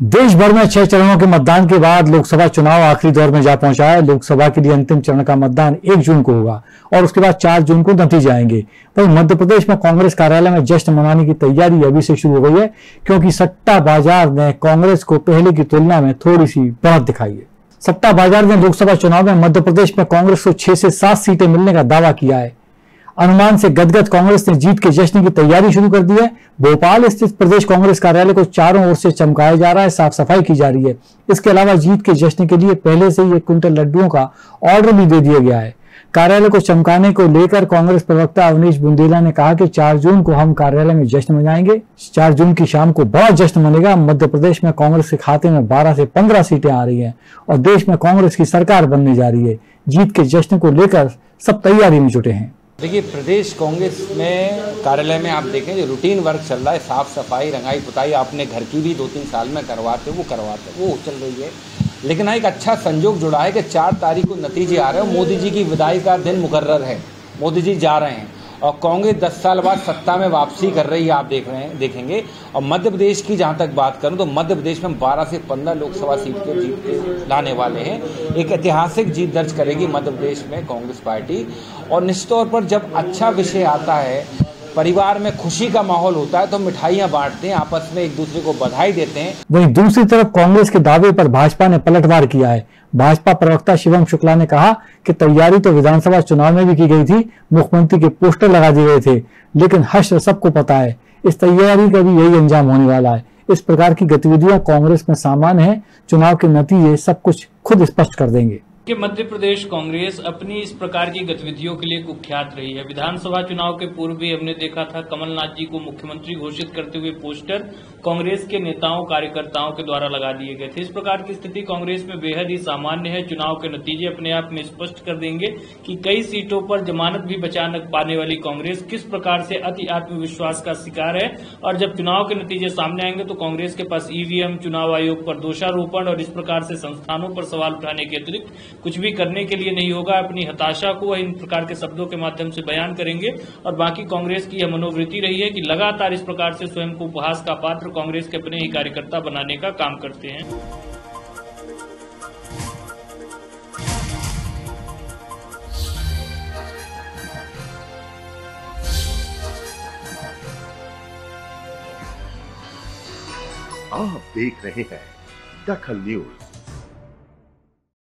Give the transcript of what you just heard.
देश भर में 6 चरणों के मतदान के बाद लोकसभा चुनाव आखिरी दौर में जा पहुंचा है। लोकसभा के लिए अंतिम चरण का मतदान 1 जून को होगा और उसके बाद 4 जून को नतीजे आएंगे। वहीं मध्य प्रदेश में कांग्रेस कार्यालय में जश्न मनाने की तैयारी अभी से शुरू हो गई है, क्योंकि सट्टा बाजार ने कांग्रेस को पहले की तुलना में थोड़ी सी बढ़त दिखाई है। सट्टा बाजार ने लोकसभा चुनाव में मध्य प्रदेश में कांग्रेस को 6 से 7 सीटें मिलने का दावा किया है। अनुमान से गदगद कांग्रेस ने जीत के जश्न की तैयारी शुरू कर दी है। भोपाल स्थित प्रदेश कांग्रेस कार्यालय को चारों ओर से चमकाया जा रहा है, साफ सफाई की जा रही है। इसके अलावा जीत के जश्न के लिए पहले से ही 1 क्विंटल लड्डुओं का ऑर्डर भी दे दिया गया है। कार्यालय को चमकाने को लेकर कांग्रेस प्रवक्ता अवनीश बुंदेला ने कहा कि 4 जून को हम कार्यालय में जश्न मनाएंगे। 4 जून की शाम को बड़ा जश्न मनेगा। मध्य प्रदेश में कांग्रेस के खाते में 12 से 15 सीटें आ रही हैं और देश में कांग्रेस की सरकार बनने जा रही है। जीत के जश्न को लेकर सब तैयारी में जुटे हैं। देखिए, प्रदेश कांग्रेस में कार्यालय में आप देखें जो रूटीन वर्क चल रहा है, साफ सफाई, रंगाई पुताई आपने घर की भी 2-3 साल में करवाते वो चल रही है। लेकिन एक अच्छा संजोग जुड़ा है कि 4 तारीख को नतीजे आ रहे हैं। मोदी जी की विदाई का दिन मुकर्रर है, मोदी जी जा रहे हैं और कांग्रेस 10 साल बाद सत्ता में वापसी कर रही है, आप देखेंगे। और मध्य प्रदेश की जहां तक बात करूं तो मध्य प्रदेश में 12 से 15 लोकसभा सीट के जीत के लाने वाले हैं। एक ऐतिहासिक जीत दर्ज करेगी मध्य प्रदेश में कांग्रेस पार्टी। और निश्चित तौर पर जब अच्छा विषय आता है, परिवार में खुशी का माहौल होता है, तो मिठाइयां बांटते हैं, आपस में एक दूसरे को बधाई देते हैं। वहीं दूसरी तरफ कांग्रेस के दावे पर भाजपा ने पलटवार किया है। भाजपा प्रवक्ता शिवम शुक्ला ने कहा कि तैयारी तो विधानसभा चुनाव में भी की गई थी, मुख्यमंत्री के पोस्टर लगा दिए गए थे, लेकिन हश्र सबको पता है इस तैयारी का भी यही अंजाम होने वाला है। इस प्रकार की गतिविधियां कांग्रेस में सामान्य है। चुनाव के नतीजे सब कुछ खुद स्पष्ट कर देंगे कि मध्य प्रदेश कांग्रेस अपनी इस प्रकार की गतिविधियों के लिए कुख्यात रही है। विधानसभा चुनाव के पूर्व भी हमने देखा था कमलनाथ जी को मुख्यमंत्री घोषित करते हुए पोस्टर कांग्रेस के नेताओं कार्यकर्ताओं के द्वारा लगा दिए गए थे। इस प्रकार की स्थिति कांग्रेस में बेहद ही सामान्य है। चुनाव के नतीजे अपने आप में स्पष्ट कर देंगे कि कई सीटों पर जमानत भी बचा न पाने वाली कांग्रेस किस प्रकार से अति आत्मविश्वास का शिकार है। और जब चुनाव के नतीजे सामने आएंगे तो कांग्रेस के पास ईवीएम, चुनाव आयोग पर दोषारोपण और इस प्रकार से संस्थानों पर सवाल उठाने के अतिरिक्त कुछ भी करने के लिए नहीं होगा। अपनी हताशा को इन प्रकार के शब्दों के माध्यम से बयान करेंगे। और बाकी कांग्रेस की यह मनोवृत्ति रही है कि लगातार इस प्रकार से स्वयं को उपहास का पात्र कांग्रेस के अपने ही कार्यकर्ता बनाने का काम करते हैं। आप देख रहे हैं दखल न्यूज।